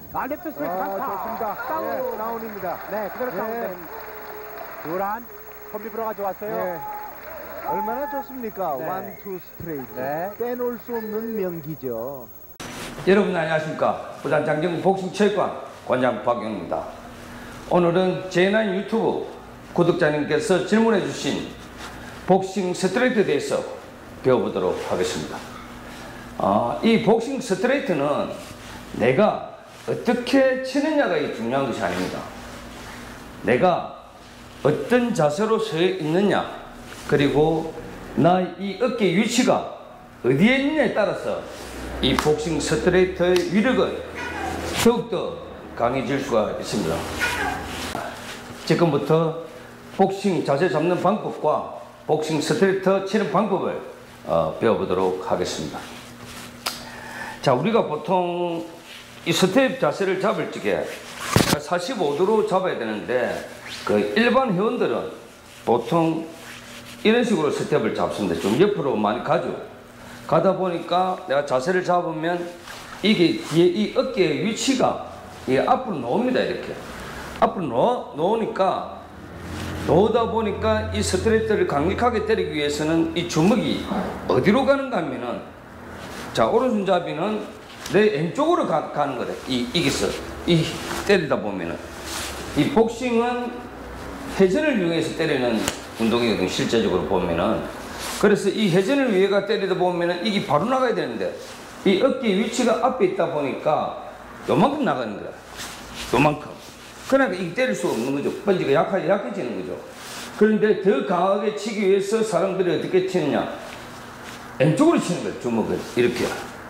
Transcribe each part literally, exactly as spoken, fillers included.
아, 랩트 스매시 아, 강타. 좋습니다. 다운. 네, 다운입니다. 네, 그대로 네. 다운된 듀란. 콤비브로 가져왔어요. 네. 얼마나 좋습니까? 네. 원, 투 스트레이트. 네. 빼놓을 수 없는 명기죠. 여러분 안녕하십니까? 부산 장정 복싱체육관 관장 박영입니다. 오늘은 제이나인 유튜브 구독자님께서 질문해 주신 복싱 스트레이트에 대해서 배워보도록 하겠습니다. 어, 이 복싱 스트레이트는 내가 어떻게 치느냐가 중요한 것이 아닙니다. 내가 어떤 자세로 서 있느냐, 그리고 나 이 어깨 위치가 어디에 있느냐에 따라서 이 복싱 스트레이트의 위력은 더욱더 강해질 수가 있습니다. 지금부터 복싱 자세 잡는 방법과 복싱 스트레이트 치는 방법을 어, 배워보도록 하겠습니다. 자, 우리가 보통 이 스텝 자세를 잡을 적에 사십오 도로 잡아야 되는데, 그 일반 회원들은 보통 이런 식으로 스텝을 잡습니다. 좀 옆으로 많이 가죠. 가다 보니까 내가 자세를 잡으면 이게 뒤에 이 어깨의 위치가 이게 앞으로 놓습니다. 이렇게 앞으로 놓, 놓으니까 놓다 보니까 이 스트레이트를 강력하게 때리기 위해서는 이 주먹이 어디로 가는가 하면은, 자, 오른손잡이는 내 왼쪽으로 가, 가는 거다. 이, 이게서 이 때리다 보면은, 이 복싱은 회전을 이용해서 때리는 운동이거든요, 실제적으로 보면은. 그래서 이 회전을 위해가 때리다 보면은 이게 바로 나가야 되는데, 이 어깨 위치가 앞에 있다 보니까 요만큼 나가는 거야. 요만큼. 그러니까 이게 때릴 수 없는 거죠. 번지가 약하, 약해지는 거죠. 그런데 더 강하게 치기 위해서 사람들이 어떻게 치느냐, 왼쪽으로 치는 거예요. 주먹을 이렇게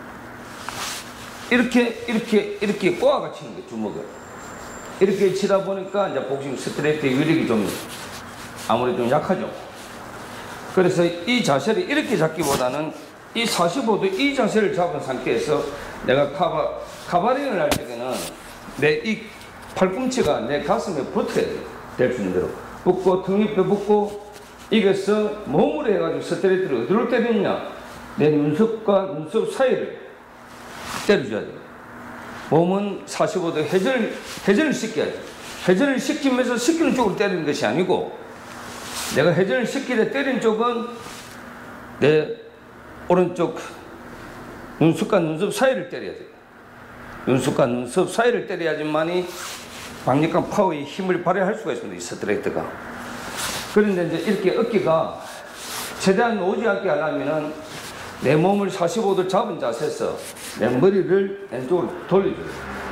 이렇게 이렇게 이렇게 꼬아가 치는 거예요. 주먹을 이렇게 치다 보니까 이제 복싱 스트레이트의 위력이 좀 아무래도 좀 약하죠. 그래서 이 자세를 이렇게 잡기보다는 이 사십오 도 이 자세를 잡은 상태에서 내가 카바, 카바링을 할 때는 내 이 팔꿈치가 내 가슴에 붙어야 돼요. 될 수 있는 대로 붙고, 등 옆에 붙고, 이게서 몸으로 해가지고 스트레이트를 어디로 때리느냐, 내 눈썹과 눈썹 사이를 때려줘야 돼요. 몸은 사십오 도 회전을, 회전을 시켜야죠. 회전을 시키면서 시키는 쪽으로 때리는 것이 아니고, 내가 회전을 시키되 때리는 쪽은 내 오른쪽 눈썹과 눈썹 사이를 때려야 돼요. 눈썹과 눈썹 사이를 때려야지만이 강력한 파워의 힘을 발휘할 수가 있습니다, 이 스트레이트가. 그런데 이제 이렇게 어깨가 최대한 놓지 않게 하려면은 내 몸을 사십오 도 잡은 자세에서 내 머리를 왼쪽으로 돌려줘요.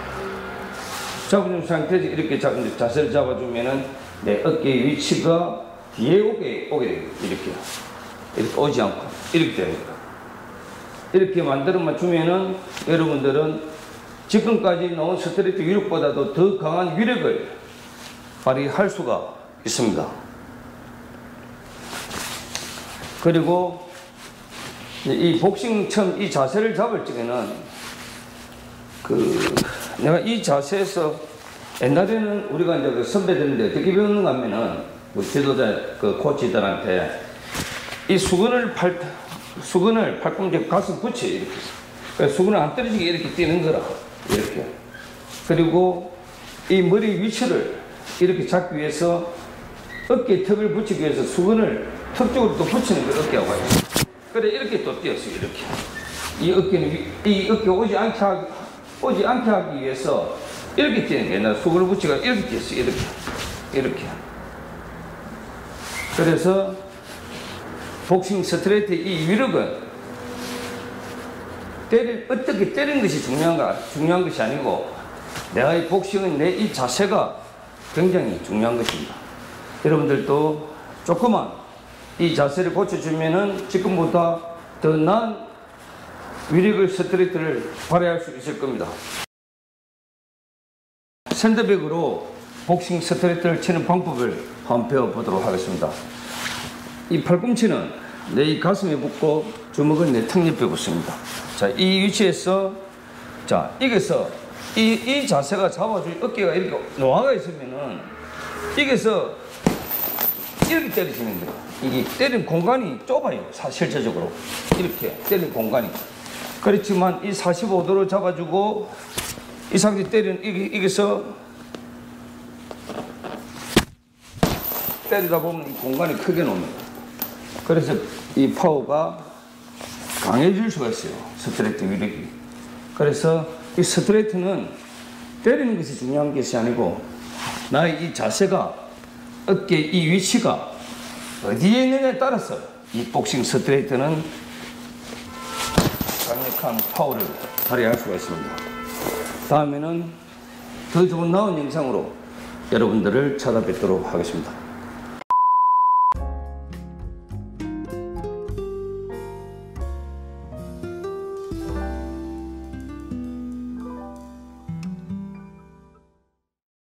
잡은 상태에서 이렇게 잡은 자세를 잡아주면은 내 어깨 위치가 뒤에 오게, 오게 됩니다. 이렇게. 이렇게 오지 않고, 이렇게 됩니다. 이렇게 만들어만 주면은 여러분들은 지금까지 나온 스트레이트 위력보다도 더 강한 위력을 발휘할 수가 있습니다. 그리고 이 복싱 처음 이 자세를 잡을 적에는 그 내가 이 자세에서 옛날에는 우리가 이제 그 선배들인데 어떻게 배우는가 하면은 그 지도자 그 코치들한테 이 수건을 팔 수건을 팔꿈치 가슴 붙여 이렇게. 그러니까 수건을 안 떨어지게 이렇게 뛰는 거라. 이렇게. 그리고 이 머리 위치를 이렇게 잡기 위해서 어깨에 턱을 붙이기 위해서 수건을 턱 쪽으로 또 붙이는 거 어깨하고. 그래 이렇게 또 뛰었어요. 이렇게. 이 어깨는 이 어깨 오지 않게 하기, 오지 않게 하기 위해서 이렇게 뛰는 게 옛날 수건을 붙이고 이렇게 뛰었어요. 이렇게. 이렇게. 그래서 복싱 스트레이트의 이 위력은 때리, 어떻게 때리는 것이 중요한가, 중요한 것이 아니고, 내가 이 복싱은 내 이 자세가 굉장히 중요한 것입니다. 여러분들도 조금만 이 자세를 고쳐주면은 지금보다 더 나은 위력의 스트레이트를 발휘할 수 있을 겁니다. 샌드백으로 복싱 스트레이트를 치는 방법을 한번 배워보도록 하겠습니다. 이 팔꿈치는 내 이 가슴에 붙고 주먹은 내 턱 옆에 붙습니다. 자, 이 위치에서, 자, 여기서 이, 이 자세가 잡아줄 어깨가 이렇게 노화가 있으면은 여기서 이렇게 때리시면 돼요. 이게 때리는 공간이 좁아요. 실제적으로. 이렇게 때리는 공간이. 그렇지만 이 사십오 도로 잡아주고 이 상태 때리는 이게 이게서 때리다 보면 이 공간이 크게 놉니다. 그래서 이 파워가 강해질 수가 있어요. 스트레이트 위력이. 그래서 이 스트레이트는 때리는 것이 중요한 것이 아니고 나의 이 자세가 어깨 이 위치가 어디에 있느냐에 따라서 이 복싱 스트레이트는 강력한 파워를 발휘할 수가 있습니다. 다음에는 더 좋은 나은 영상으로 여러분들을 찾아뵙도록 하겠습니다.